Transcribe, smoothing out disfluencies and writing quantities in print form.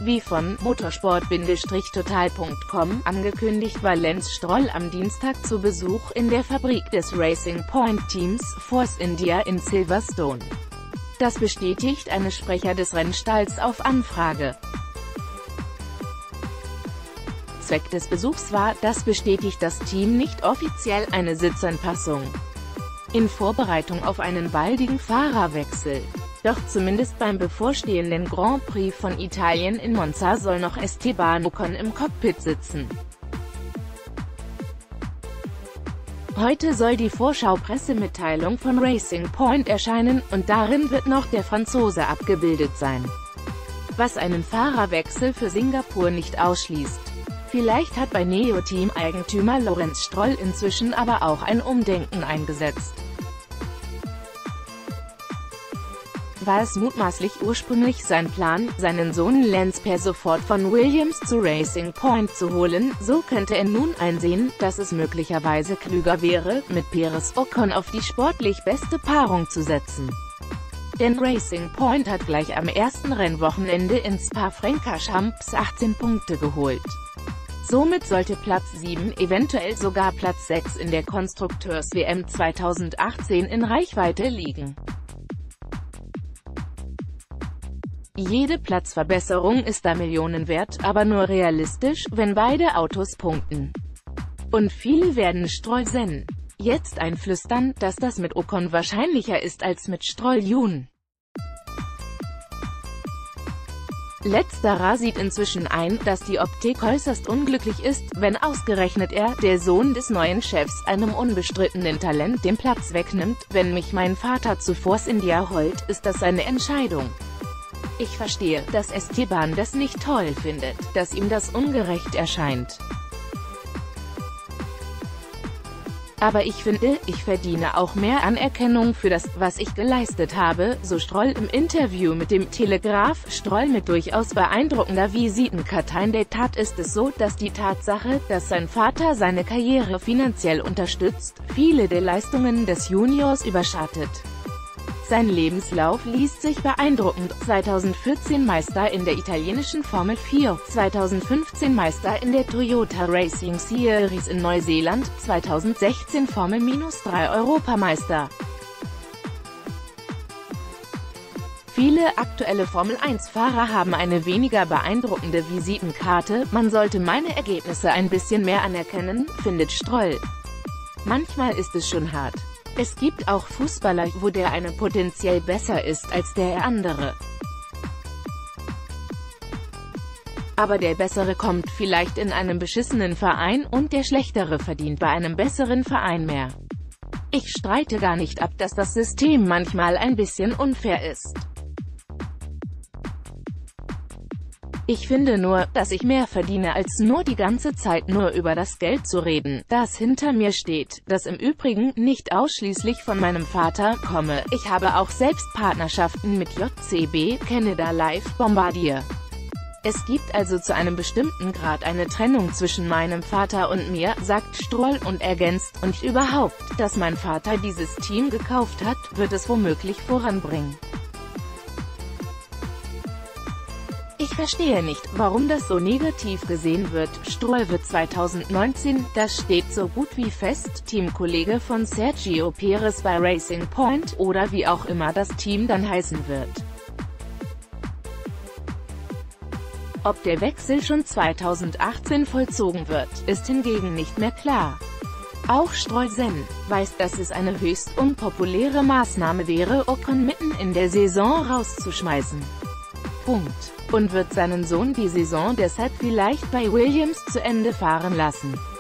Wie von motorsport-total.com angekündigt, war Lance Stroll am Dienstag zu Besuch in der Fabrik des Racing Point Teams Force India in Silverstone. Das bestätigt ein Sprecher des Rennstalls auf Anfrage. Zweck des Besuchs war, das bestätigt das Team nicht offiziell, eine Sitzanpassung in Vorbereitung auf einen baldigen Fahrerwechsel. Doch zumindest beim bevorstehenden Grand Prix von Italien in Monza soll noch Esteban Ocon im Cockpit sitzen. Heute soll die Vorschau-Pressemitteilung von Racing Point erscheinen, und darin wird noch der Franzose abgebildet sein, was einen Fahrerwechsel für Singapur nicht ausschließt. Vielleicht hat bei Neo-Team-Eigentümer Lawrence Stroll inzwischen aber auch ein Umdenken eingesetzt. War es mutmaßlich ursprünglich sein Plan, seinen Sohn Lance per sofort von Williams zu Racing Point zu holen, so könnte er nun einsehen, dass es möglicherweise klüger wäre, mit Perez Ocon auf die sportlich beste Paarung zu setzen. Denn Racing Point hat gleich am ersten Rennwochenende in Spa-Francorchamps 18 Punkte geholt. Somit sollte Platz 7, eventuell sogar Platz 6 in der Konstrukteurs-WM 2018 in Reichweite liegen. Jede Platzverbesserung ist da Millionen wert, aber nur realistisch, wenn beide Autos punkten. Und viele werden Stroll jetzt einflüstern, dass das mit Ocon wahrscheinlicher ist als mit Stroll Jun. Letzterer sieht inzwischen ein, dass die Optik äußerst unglücklich ist, wenn ausgerechnet er, der Sohn des neuen Chefs, einem unbestrittenen Talent den Platz wegnimmt. Wenn mich mein Vater zu Force India holt, ist das seine Entscheidung. Ich verstehe, dass Esteban das nicht toll findet, dass ihm das ungerecht erscheint. Aber ich finde, ich verdiene auch mehr Anerkennung für das, was ich geleistet habe, so Stroll im Interview mit dem Telegraph. Stroll mit durchaus beeindruckender Visitenkarte. In der Tat ist es so, dass die Tatsache, dass sein Vater seine Karriere finanziell unterstützt, viele der Leistungen des Juniors überschattet. Sein Lebenslauf liest sich beeindruckend: 2014 Meister in der italienischen Formel 4, 2015 Meister in der Toyota Racing Series in Neuseeland, 2016 Formel-3 Europameister. Viele aktuelle Formel-1-Fahrer haben eine weniger beeindruckende Visitenkarte. Man sollte meine Ergebnisse ein bisschen mehr anerkennen, findet Stroll. Manchmal ist es schon hart. Es gibt auch Fußballer, wo der eine potenziell besser ist als der andere. Aber der Bessere kommt vielleicht in einem beschissenen Verein, und der Schlechtere verdient bei einem besseren Verein mehr. Ich streite gar nicht ab, dass das System manchmal ein bisschen unfair ist. Ich finde nur, dass ich mehr verdiene, als nur die ganze Zeit nur über das Geld zu reden, das hinter mir steht, das im Übrigen nicht ausschließlich von meinem Vater komme. Ich habe auch selbst Partnerschaften mit JCB, Canada Life, Bombardier. Es gibt also zu einem bestimmten Grad eine Trennung zwischen meinem Vater und mir, sagt Stroll und ergänzt, und überhaupt, dass mein Vater dieses Team gekauft hat, wird es womöglich voranbringen. Ich verstehe nicht, warum das so negativ gesehen wird. Stroll wird 2019, das steht so gut wie fest, Teamkollege von Sergio Perez bei Racing Point, oder wie auch immer das Team dann heißen wird. Ob der Wechsel schon 2018 vollzogen wird, ist hingegen nicht mehr klar. Auch Stroll weiß, dass es eine höchst unpopuläre Maßnahme wäre, Ocon mitten in der Saison rauszuschmeißen. Und wird seinen Sohn die Saison deshalb vielleicht bei Williams zu Ende fahren lassen.